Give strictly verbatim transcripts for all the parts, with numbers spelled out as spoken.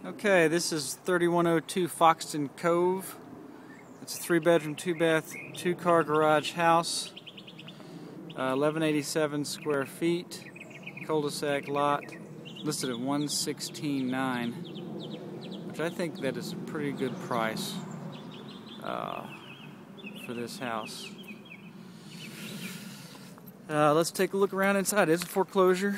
Okay, this is thirty-one oh two Foxton Cove. It's a three bedroom, two bath, two car garage house. Uh, eleven eighty-seven square feet. Cul-de-sac lot. Listed at one sixteen nine, which I think that is a pretty good price uh, for this house. Uh, let's take a look around inside. It's a foreclosure,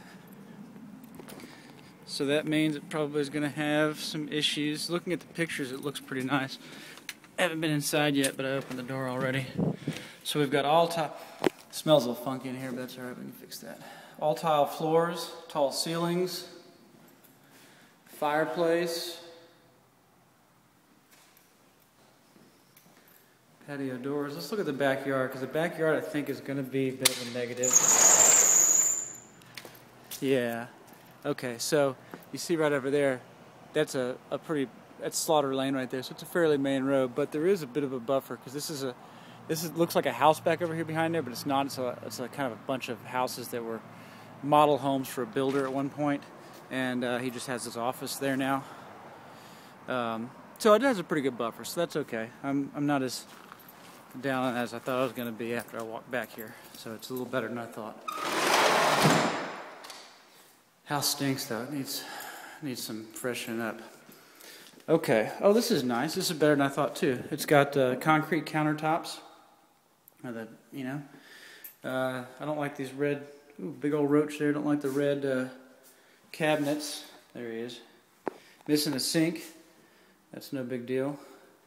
so that means it probably is going to have some issues. Looking at the pictures, it looks pretty nice. I haven't been inside yet, but I opened the door already. So we've got all tile. Smells a little funky in here, but that's alright, we can fix that. All tile floors, tall ceilings, fireplace, patio doors. Let's look at the backyard, because the backyard I think is going to be a bit of a negative. Yeah. Okay, so you see right over there, that's a, a pretty, that's Slaughter Lane right there, so it's a fairly main road, but there is a bit of a buffer, because this is a, this is, looks like a house back over here behind there, but it's not. It's a, it's a kind of a bunch of houses that were model homes for a builder at one point, and uh, he just has his office there now. Um, so it has a pretty good buffer, so that's okay. I'm, I'm not as down as I thought I was going to be after I walked back here, so it's a little better than I thought. House stinks though. It needs needs some freshening up. Okay. Oh, this is nice. This is better than I thought too. It's got uh, concrete countertops. Or the you know, uh, I don't like these red. Ooh, big old roach there. Don't like the red uh, cabinets. There he is. Missing a sink. That's no big deal.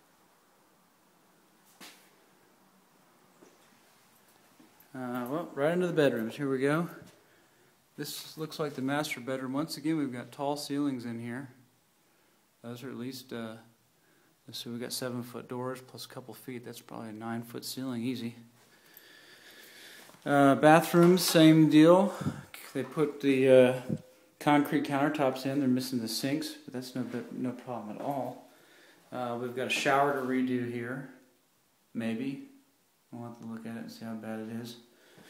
Uh, well, right into the bedrooms. Here we go. This looks like the master bedroom. Once again, we've got tall ceilings in here. Those are at least, uh, let's see, we've got seven foot doors plus a couple feet. That's probably a nine foot ceiling, easy. Uh, bathrooms, same deal. They put the uh, concrete countertops in. They're missing the sinks, but that's no, no problem at all. Uh, we've got a shower to redo here. Maybe. We'll have to look at it and see how bad it is.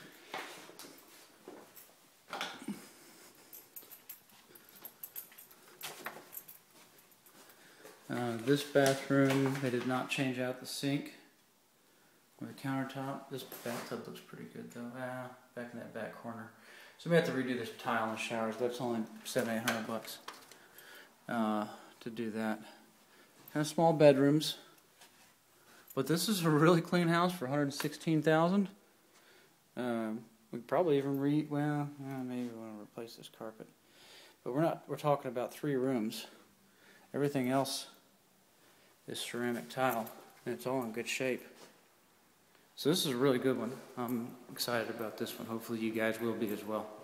Uh, this bathroom, they did not change out the sink or the countertop. This bathtub looks pretty good though. Ah, back in that back corner. So we have to redo this tile in the showers. That's only seven, eight hundred bucks uh, to do that. Kind of small bedrooms, but this is a really clean house for one hundred sixteen thousand dollars. Um, we could probably even re well, uh, maybe we want to replace this carpet, but we're not. We're talking about three rooms. Everything else is ceramic tile, and it's all in good shape. So this is a really good one. I'm excited about this one. Hopefully you guys will be as well.